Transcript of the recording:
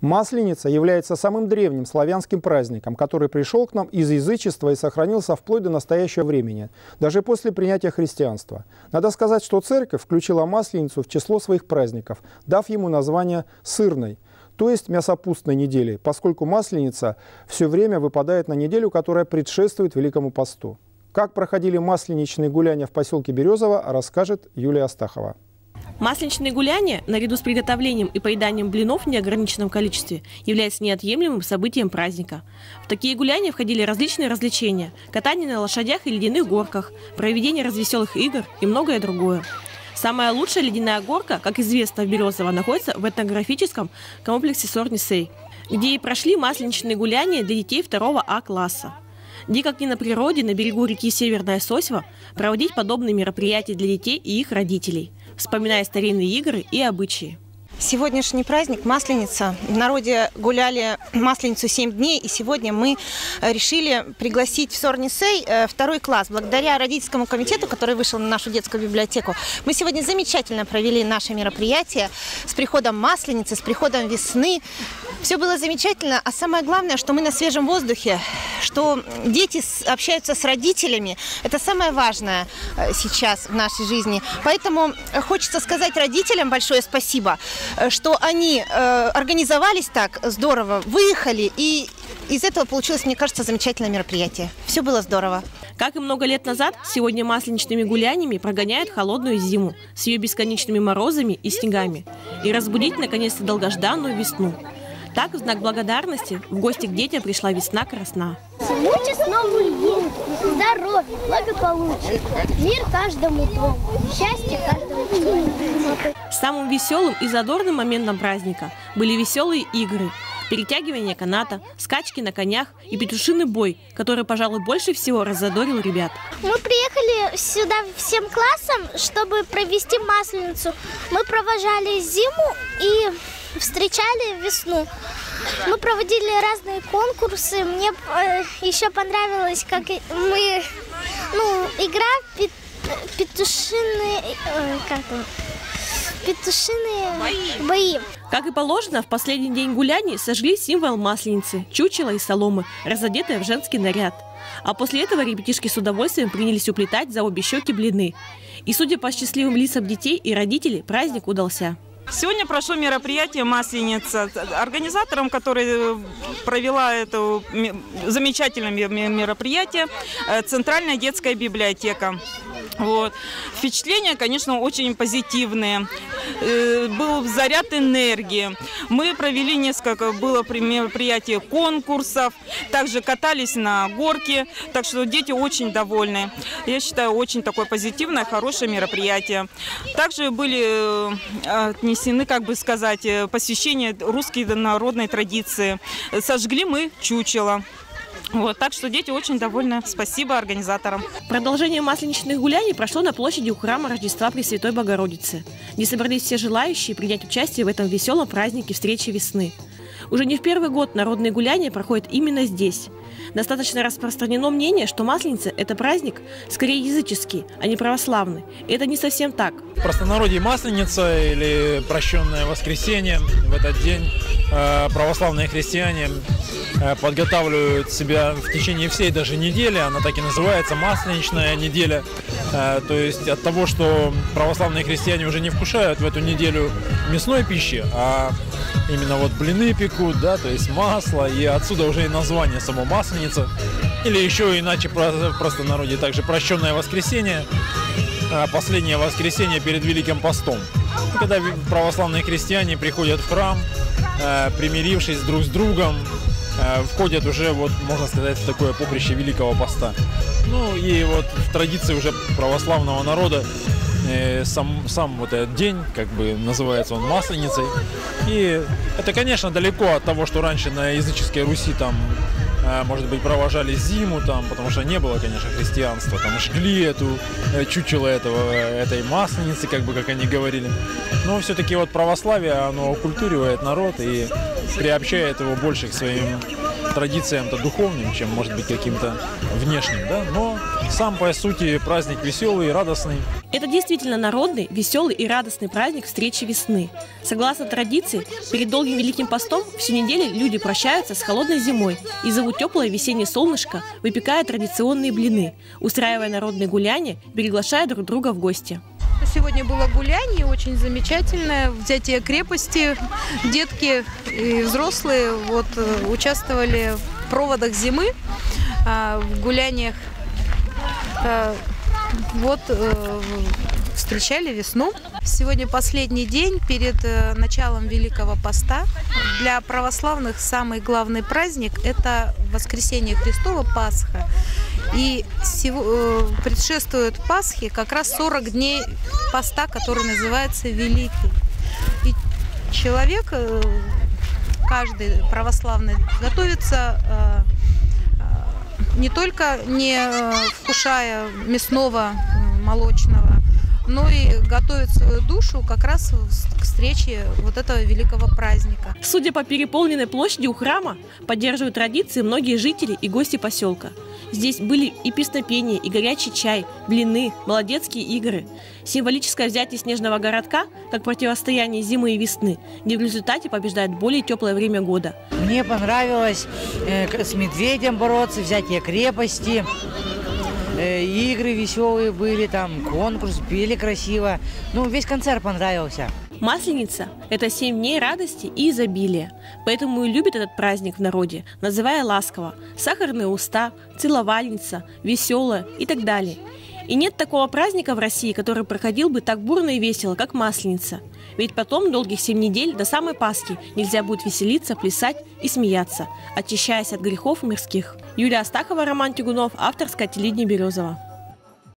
Масленица является самым древним славянским праздником, который пришел к нам из язычества и сохранился вплоть до настоящего времени, даже после принятия христианства. Надо сказать, что церковь включила Масленицу в число своих праздников, дав ему название «сырной», то есть мясопустной недели, поскольку Масленица все время выпадает на неделю, которая предшествует Великому посту. Как проходили масленичные гуляния в поселке Березово, расскажет Юлия Астахова. Масленичные гуляния, наряду с приготовлением и поеданием блинов в неограниченном количестве, являются неотъемлемым событием праздника. В такие гуляния входили различные развлечения – катание на лошадях и ледяных горках, проведение развеселых игр и многое другое. Самая лучшая ледяная горка, как известно, в Березово, находится в этнографическом комплексе Сорнисей, где и прошли масленичные гуляния для детей 2 А-класса. Где, как ни на природе, на берегу реки Северная Сосьва, проводить подобные мероприятия для детей и их родителей, вспоминая старинные игры и обычаи. Сегодняшний праздник Масленица. В народе гуляли Масленицу 7 дней, и сегодня мы решили пригласить в Сорнисей 2 класс. Благодаря родительскому комитету, который вышел на нашу детскую библиотеку, мы сегодня замечательно провели наше мероприятие с приходом Масленицы, с приходом весны. Все было замечательно, а самое главное, что мы на свежем воздухе, что дети общаются с родителями. Это самое важное сейчас в нашей жизни. Поэтому хочется сказать родителям большое спасибо, что они организовались так здорово, выехали, и из этого получилось, мне кажется, замечательное мероприятие. Все было здорово. Как и много лет назад, сегодня масленичными гулянями прогоняют холодную зиму с ее бесконечными морозами и снегами и разбудить, наконец-то, долгожданную весну. Так, в знак благодарности, в гости к детям пришла весна-красна. Всему честному здоровья, благополучия, мир каждому дому, счастье каждому человеку. Самым веселым и задорным моментом праздника были веселые игры, перетягивание каната, скачки на конях и петушиный бой, который, пожалуй, больше всего раззадорил ребят. Мы приехали сюда всем классом, чтобы провести Масленицу. Мы провожали зиму и встречали весну. Мы проводили разные конкурсы. Мне еще понравилось, как мы, игра петушиные бои. Как и положено, в последний день гуляний сожгли символ Масленицы – чучело из соломы, разодетое в женский наряд. А после этого ребятишки с удовольствием принялись уплетать за обе щеки блины. И, судя по счастливым лицам детей и родителей, праздник удался. Сегодня прошло мероприятие «Масленица». Организатором, который провела это замечательное мероприятие, Центральная детская библиотека. Вот. Впечатления, конечно, очень позитивные. Был заряд энергии. Мы провели несколько мероприятий, конкурсов. Также катались на горке. Так что дети очень довольны. Я считаю, очень такое позитивное, хорошее мероприятие. Также были отнесены, посвящение русской народной традиции. Сожгли мы чучело. Вот, так что дети очень довольны. Спасибо организаторам. Продолжение масленичных гуляний прошло на площади у храма Рождества Пресвятой Богородицы, где собрались все желающие принять участие в этом веселом празднике встречи весны. Уже не в первый год народные гуляния проходят именно здесь. Достаточно распространено мнение, что Масленица – это праздник скорее языческий, а не православный. И это не совсем так. В простонародье Масленица или прощенное воскресенье. В этот день православные христиане подготавливают себя в течение всей даже недели. Она так и называется – Масленичная неделя. То есть от того, что православные христиане уже не вкушают в эту неделю мясной пищи, а именно вот блины пекут, да, то есть масло, и отсюда уже и название само Масленица. Или еще иначе в простонародье также прощенное воскресенье, последнее воскресенье перед Великим постом. Когда православные христиане приходят в храм, примирившись друг с другом, входят уже, можно сказать, в такое поприще Великого поста. Ну и вот в традиции уже православного народа сам вот этот день, называется он Масленицей. И это, конечно, далеко от того, что раньше на языческой Руси там, может быть, провожали зиму, потому что не было, конечно, христианства. Там жгли эту чучело этой Масленицы, как они говорили. Но все-таки вот православие, оно окультуривает народ и приобщает его больше к своим традициям-то духовным, чем, может быть, каким-то внешним, да? Но сам, по сути, праздник веселый и радостный. Это действительно народный, веселый и радостный праздник встречи весны. Согласно традиции, перед долгим Великим постом всю неделю люди прощаются с холодной зимой и зовут теплое весеннее солнышко, выпекая традиционные блины, устраивая народные гуляния, приглашая друг друга в гости. Сегодня было гуляние, очень замечательное, взятие крепости. Детки и взрослые участвовали в проводах зимы, в гуляниях. Встречали весну. Сегодня последний день перед началом Великого Поста. Для православных самый главный праздник – это Воскресение Христово, Пасха. И предшествует Пасхе как раз 40 дней поста, который называется Великий. И человек, каждый православный, готовится не только не вкушая мясного, молочного, но и готовит свою душу как раз к встрече этого великого праздника. Судя по переполненной площади у храма, поддерживают традиции многие жители и гости поселка. Здесь были и песнопения, и горячий чай, блины, молодецкие игры. Символическое взятие снежного городка как противостояние зимы и весны, где в результате побеждает более теплое время года. Мне понравилось с медведем бороться, взятие крепости. Игры веселые были, там конкурс, пели красиво. Весь концерт понравился. Масленица – это 7 дней радости и изобилия. Поэтому и любят этот праздник в народе, называя ласково «сахарные уста», «целовальница», «веселая» и так далее. И нет такого праздника в России, который проходил бы так бурно и весело, как Масленица. Ведь потом долгих 7 недель до самой Пасхи нельзя будет веселиться, плясать и смеяться, очищаясь от грехов мирских. Юлия Астахова, Роман Тягунов, авторское телевидение Березова.